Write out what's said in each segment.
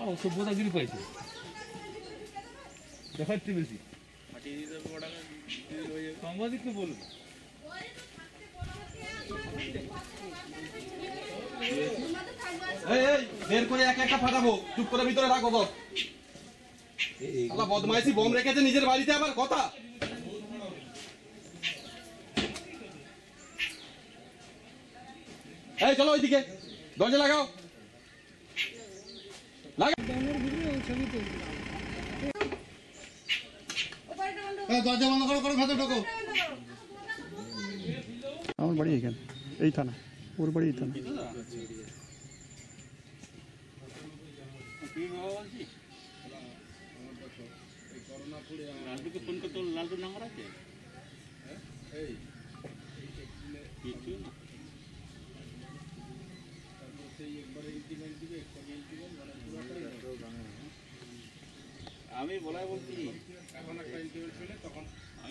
সভ্যতাগিরি পাইছে দেখাচ্ছে বেশি সাংবাদিককে বলবে বের করে এক একটা ফাটাবো, চুপ করে ভিতরে রাখো বস। বদমাইশি বম রেখেছে নিজের বাড়িতে, আবার কথা। এই চলো ওইদিকে, দরজা লাগাও। দরজা বন্ধ করো, ভেতরে ঢোকো। আমার বাড়ি এখানে, এই থানা, ওর বাড়ি এই থানা। লালটুকে ফোন করতে, লালটুর নাম্বার আছে? আমি বলাই বলছি এখন একটা ইন্টারভিউ ছিল তখন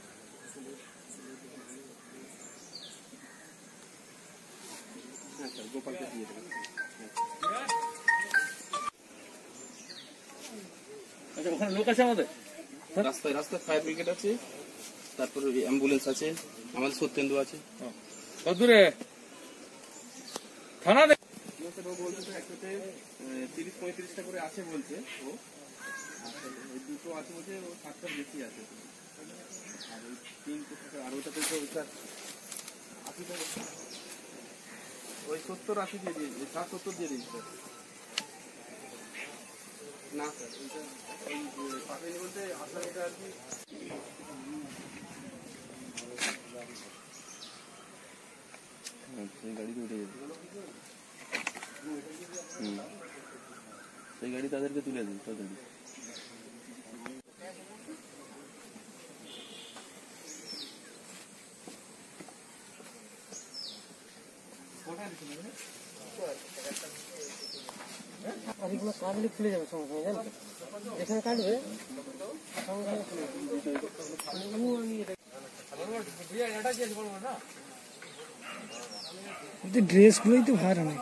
গোপালকে দিয়ে দেবেন। আচ্ছা ওখানে লোক আছে আমাদের রাস্তায় ফায়ার ব্রিগেড আছে, তারপরে অ্যাম্বুলেন্স আছে, আমাদের সত্যেন্দু আছে। কতদূরে থানা বলছে একসাথে 30-35টা করে আছে বলছে ও, দুটো আছে বলছে, ও 7টার বেশি আছে। আর ওই 3 আর ওটাতে তো ওই 70-80 দিয়ে দিয়েছে, 60-70 দিয়ে দিয়েছে। না স্যার ওইটা ওই পাঠাইনি বলতে আসলে এটা আর কি সেই গাড়িতে উঠে যেত। সেই গাড়ি তাদেরকে তুলে দিই তাদের। এগুলো কাটলে খুলে যাবে সঙ্গে সঙ্গে, জানো যেখানে কাটবে সঙ্গে সঙ্গে ড্রেস গুলোই তো ভার অনেক।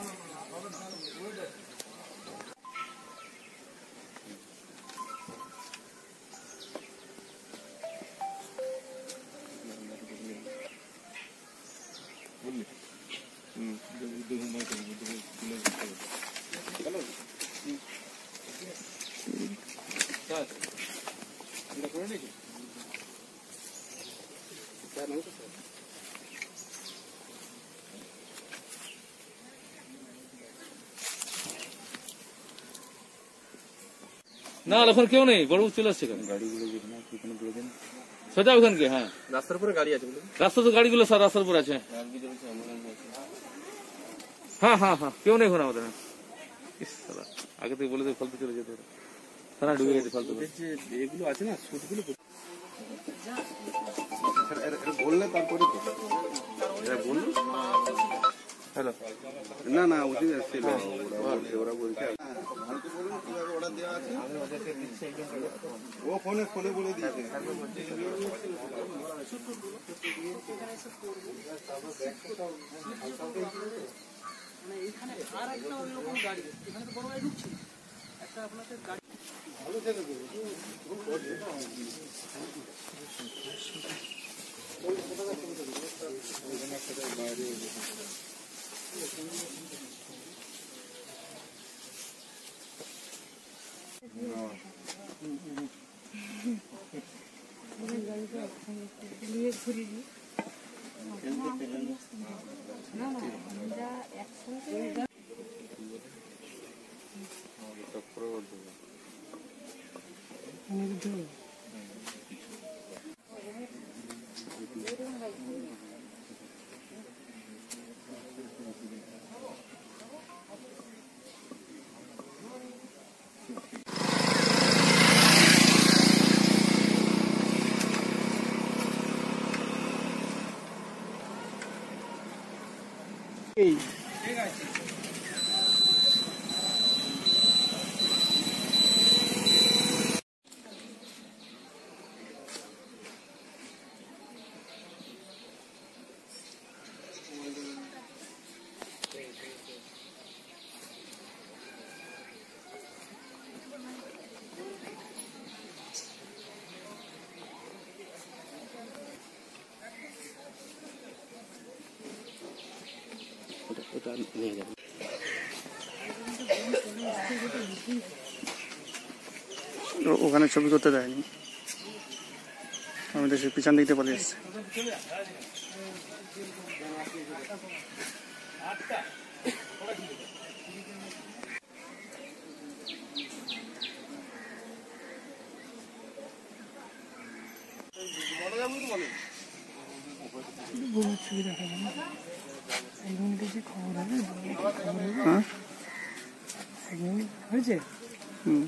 না ওখানে কেউ নেই, বড় চলে আসছে গাড়িগুলো সোজা ওখানকে। হ্যাঁ রাস্তার উপরে গাড়ি আছে, রাস্তা তো গাড়িগুলো স্যার রাস্তার উপর আছে। হ্যাঁ হ্যাঁ হ্যাঁ কেউ নেই ওখানে আমাদের। আগে থেকে বলে ফালতু চলে যেতে, থানা ঢুকে গেছে ফালতু। এগুলো আছে না সুটগুলো বললে তারপরে বললো হ্যালো না না ওদিকে আসছিল ওরা বলছে অর্ডার দেওয়া আছে, ও ফোনে বলে দিয়েছে। এখানে আর একটা অন্যরকম গাড়ি, এখানে তো বড় গাড়ি ঢুকছে, একটা আপনাদের গাড়ি ভালো থেকে ঠিক আছে। ওটা নিয়ে যাবেন। ওখানে ছবি করতে দেয়নি, আমি তো সে পিছন দিকতে পালিয়ে এসছি। হ্যাঁ হয়েছে হুম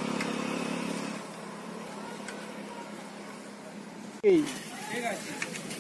ঠিক আছে।